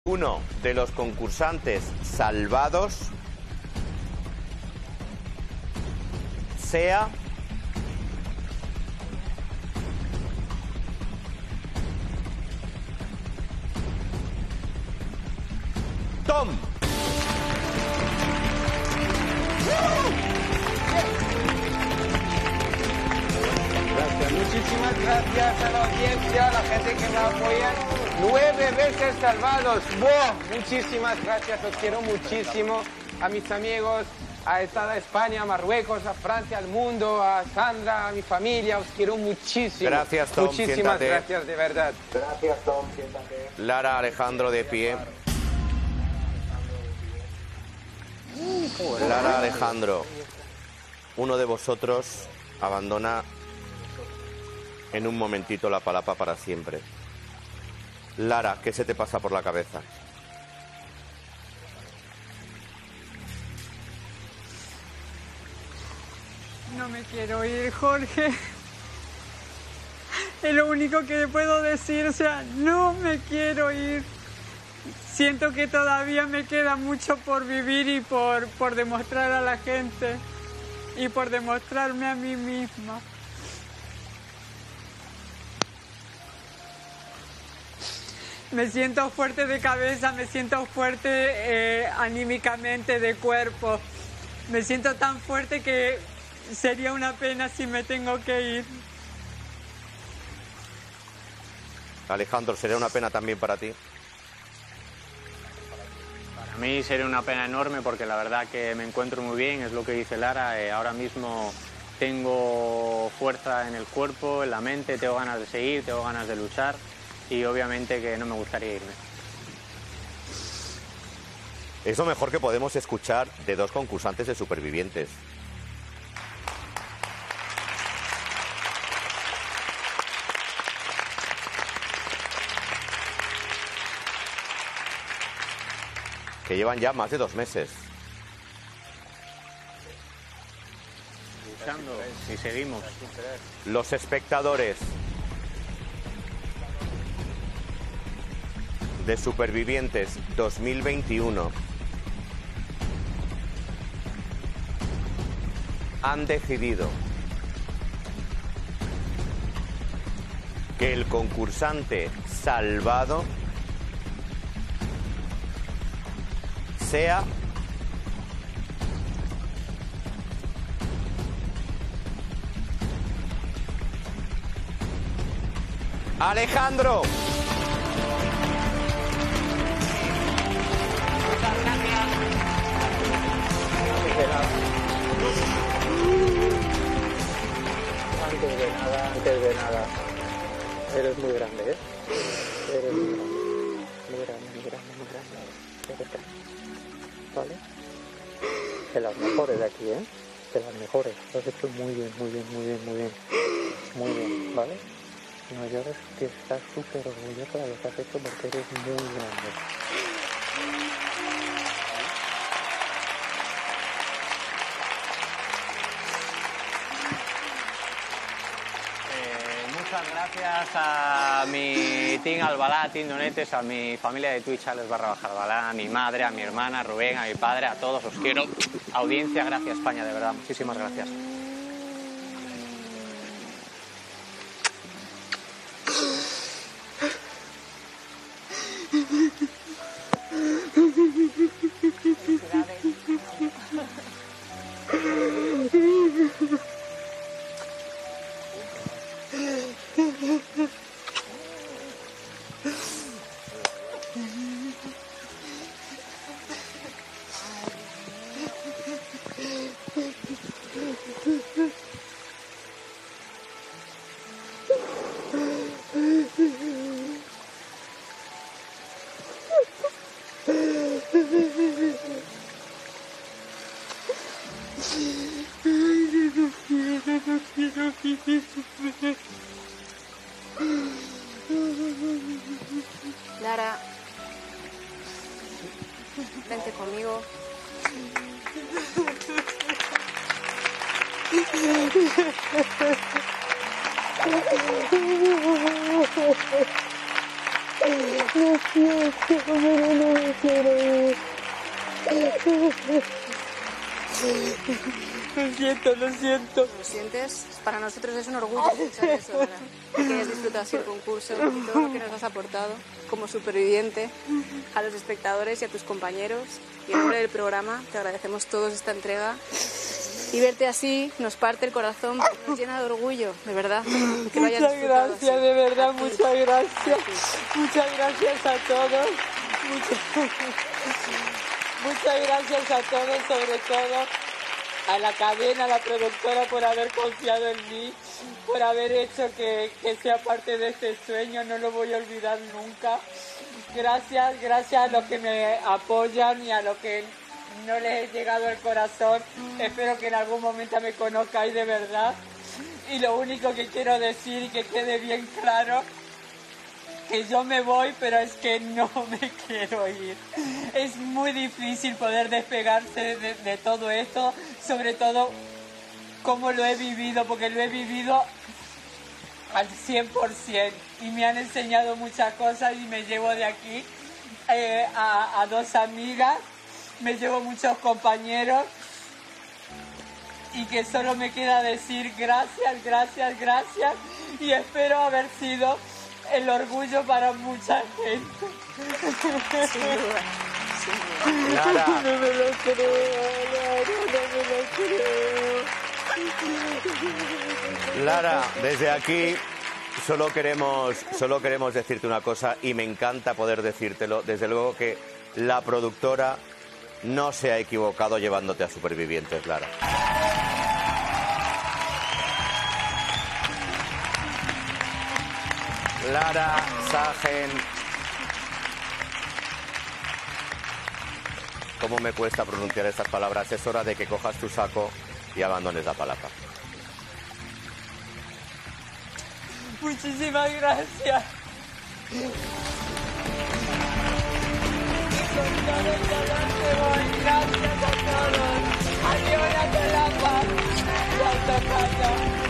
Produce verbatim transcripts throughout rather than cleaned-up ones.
Uno de los concursantes salvados sea Tom. Gracias, muchísimas gracias a la audiencia, a la gente que me apoya. Nueve veces salvados. ¡Buah! Muchísimas gracias, os quiero muchísimo. A mis amigos, a toda España, a Marruecos, a Francia, al mundo, a Sandra, a mi familia, os quiero muchísimo. Gracias, Tom. Muchísimas Siéntate. gracias, de verdad. Gracias, Tom. Siéntate. Lara, Alejandro, de pie. Lara, Alejandro, uno de vosotros abandona en un momentito la palapa para siempre. Lara, ¿qué se te pasa por la cabeza? No me quiero ir, Jorge. Es lo único que puedo decir, o sea, no me quiero ir. Siento que todavía me queda mucho por vivir y por, por demostrar a la gente y por demostrarme a mí misma. Me siento fuerte de cabeza, me siento fuerte eh, anímicamente, de cuerpo. Me siento tan fuerte que sería una pena si me tengo que ir. Alejandro, ¿sería una pena también para ti? Para mí sería una pena enorme porque la verdad que me encuentro muy bien, es lo que dice Lara, eh, ahora mismo tengo fuerza en el cuerpo, en la mente, tengo ganas de seguir, tengo ganas de luchar y obviamente que no me gustaría irme. Es lo mejor que podemos escuchar de dos concursantes de Supervivientes. Que llevan ya más de dos meses. Luchando y seguimos. Los espectadores de Supervivientes dos mil veintiuno han decidido que el concursante salvado sea Alejandro. Antes de nada, antes de nada. Eres muy grande, ¿eh? Eres muy grande. Muy grande, muy grande, muy grande. Eres grande. ¿Vale? De las mejores de aquí, ¿eh? De las mejores. Lo has hecho muy bien, muy bien, muy bien, muy bien. Muy bien, ¿vale? No llores, que estás súper orgulloso de lo que has hecho porque eres muy grande. Muchas gracias a mi team Albalá, team Donetes, a mi familia de Twitch, Alex barra baja Albalá, a mi madre, a mi hermana, a Rubén, a mi padre, a todos, os quiero. Audiencia, gracias España, de verdad, muchísimas gracias. Lara, vente conmigo. Lo siento, pero no me quiero ir. Lo siento, lo siento. ¿Lo sientes? Para nosotros es un orgullo escuchar eso, Lara. Que hayas disfrutado así el concurso y todo lo que nos has aportado como superviviente a los espectadores y a tus compañeros. Y en nombre del programa te agradecemos todos esta entrega. Y verte así nos parte el corazón, nos llena de orgullo, de verdad. Que lo hayas Muchas disfrutado gracias, así. de verdad, A ti. muchas gracias. Muchas gracias a todos. Muchas, muchas gracias a todos, sobre todo a la cadena, a la productora por haber confiado en mí, por haber hecho que, que sea parte de este sueño, no lo voy a olvidar nunca. Gracias, gracias a los que me apoyan y a los que no les he llegado al corazón. Espero que en algún momento me conozcáis de verdad. Y lo único que quiero decir y que quede bien claro, que yo me voy, pero es que no me quiero ir. Es muy difícil poder despegarse de, de todo esto, sobre todo cómo lo he vivido, porque lo he vivido al cien por ciento y me han enseñado muchas cosas y me llevo de aquí eh, a, a dos amigas, me llevo muchos compañeros y que solo me queda decir gracias, gracias, gracias y espero haber sido el orgullo para mucha gente. Sin duda, sin duda. Lara, No me lo creo, Lara, no me lo creo. Lara, desde aquí solo queremos, solo queremos decirte una cosa y me encanta poder decírtelo. Desde luego que la productora no se ha equivocado llevándote a Supervivientes, Lara. Lara Sagen. ¿Cómo me cuesta pronunciar estas palabras? Es hora de que cojas tu saco y abandones la palapa. Muchísimas gracias. Con todo el dolor que voy, gracias a todos. Adiós, la palapa. Santa Casa.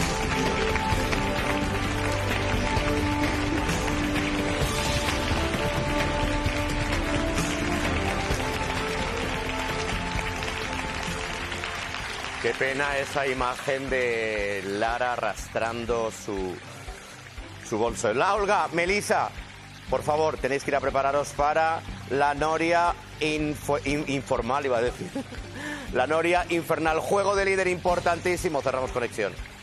Qué pena esa imagen de Lara arrastrando su, su bolso. La Olga, Melissa, por favor, tenéis que ir a prepararos para la noria info, in, informal, iba a decir. La noria infernal, juego de líder importantísimo. Cerramos conexión.